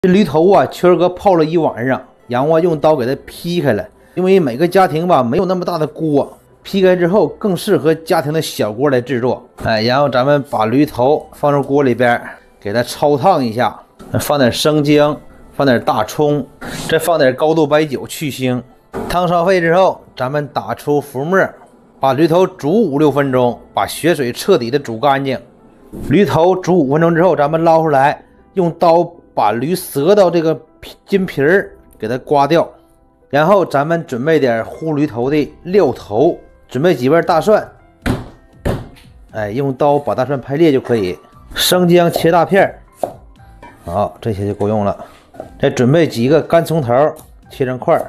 这驴头啊，圈儿哥泡了一晚上，然后用刀给它劈开了。因为每个家庭吧没有那么大的锅，劈开之后更适合家庭的小锅来制作。然后咱们把驴头放入锅里边，给它焯烫一下，放点生姜，放点大葱，再放点高度白酒去腥。汤烧沸之后，咱们打出浮沫，把驴头煮5、6分钟，把血水彻底的煮干净。驴头煮5分钟之后，咱们捞出来，用刀把驴舌头这个筋皮儿给它刮掉，然后咱们准备点烀驴头的料头，准备几瓣大蒜，用刀把大蒜拍裂就可以，生姜切大片，好，这些就够用了。再准备几个干葱头，切成块。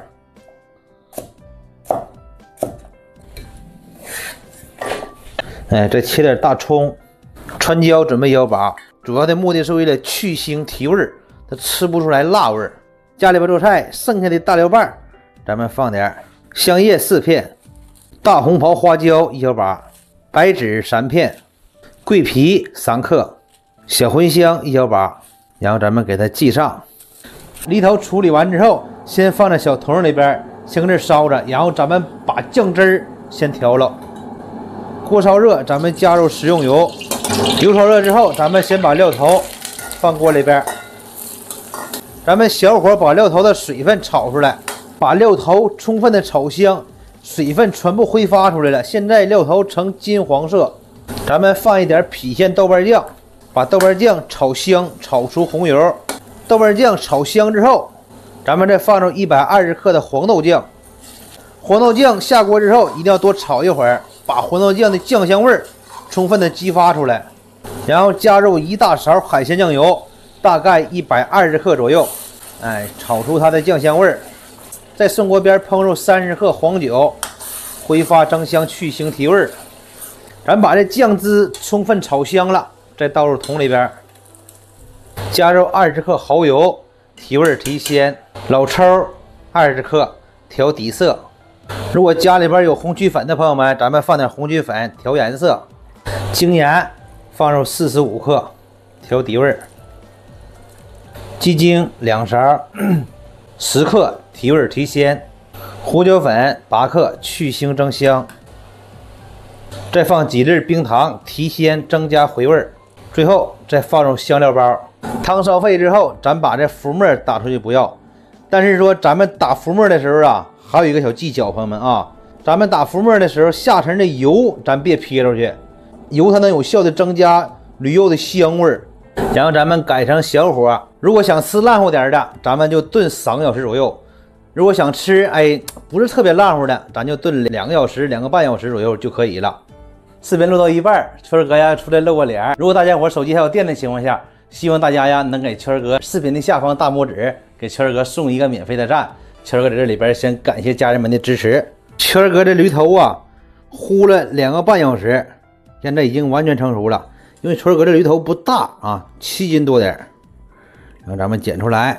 再切点大葱，川椒准备1把，主要的目的是为了去腥提味，它吃不出来辣味。家里边做菜剩下的大料瓣，咱们放点香叶4片，大红袍花椒1小把，白芷3片，桂皮3克，小茴香1小把，然后咱们给它系上。梨头处理完之后，先放在小桶里边，先搁这烧着，然后咱们把酱汁儿先调了。锅烧热，咱们加入食用油，油烧热之后，咱们先把料头放锅里边，咱们小火把料头的水分炒出来，把料头充分的炒香，水分全部挥发出来了。现在料头呈金黄色，咱们放一点郫县豆瓣酱，把豆瓣酱炒香，炒出红油。豆瓣酱炒香之后，咱们再放入120克的黄豆酱。黄豆酱下锅之后，一定要多炒一会儿，把黄豆酱的酱香味充分的激发出来，然后加入1大勺海鲜酱油，大概120克左右，炒出它的酱香味。在顺锅边烹入30克黄酒，挥发增香去腥提味。咱把这酱汁充分炒香了，再倒入桶里边，加入20克蚝油，提味提鲜，老抽20克，调底色。如果家里边有红曲粉的朋友们，咱们放点红曲粉调颜色。精盐放入45克，调底味。鸡精2勺，10克，提味提鲜。胡椒粉8克，去腥增香。再放几粒冰糖，提鲜增加回味。最后再放入香料包。汤烧沸之后，咱把这浮沫打出去不要。但是说咱们打浮沫的时候啊，还有一个小技巧，朋友们啊，咱们打浮沫的时候，下层的油咱别撇出去，油它能有效的增加驴肉的香味。然后咱们改成小火，如果想吃烂乎点的，咱们就炖3个小时左右；如果想吃不是特别烂乎的，咱就炖2个小时、2个半小时左右就可以了。视频录到一半，圈哥呀出来露个脸。如果大家伙手机还有电的情况下，希望大家呀能给圈哥视频的下方大拇指给圈哥送一个免费的赞。圈哥在这里边先感谢家人们的支持。圈哥这驴头啊，烀了2个半小时，现在已经完全成熟了。因为圈哥这驴头不大啊，7斤多点，然后咱们剪出来。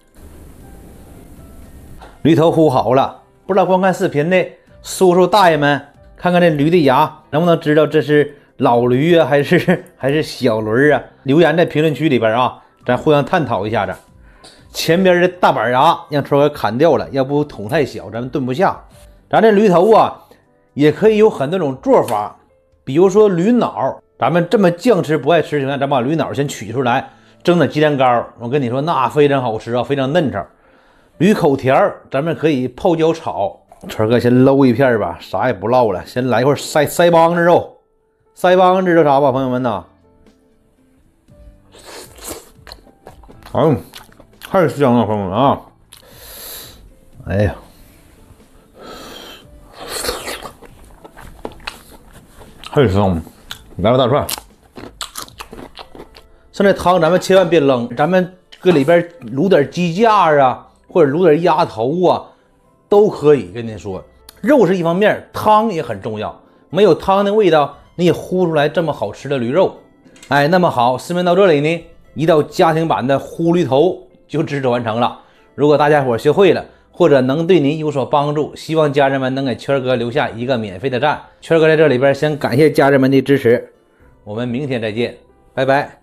驴头烀好了，不知道观看视频的叔叔大爷们，看看这驴的牙，能不能知道这是老驴啊，还是小驴啊？留言在评论区里边啊，咱互相探讨一下子。前边的大板牙让圈哥砍掉了，要不桶太小，咱们炖不下。咱这驴头啊，也可以有很多种做法，比如说驴脑，咱们这么酱吃不爱吃的情况下，咱把驴脑先取出来，蒸点鸡蛋糕，我跟你说那非常好吃啊，非常嫩炒。驴口条咱们可以泡椒炒。圈哥先搂一片吧，啥也不唠了，先来一块腮帮子肉。腮帮子知道啥吧，朋友们呐？太香了，朋友们啊！哎呀，太香了！来个大串。剩下汤咱们千万别扔，咱们搁里边卤点鸡架啊，或者卤点鸭头啊，都可以。跟您说，肉是一方面，汤也很重要。没有汤的味道，你也烀出来这么好吃的驴肉。那么好，视频到这里呢，一道家庭版的烀驴头就制作完成了。如果大家伙学会了，或者能对您有所帮助，希望家人们能给圈哥留下一个免费的赞。圈哥在这里边先感谢家人们的支持，我们明天再见，拜拜。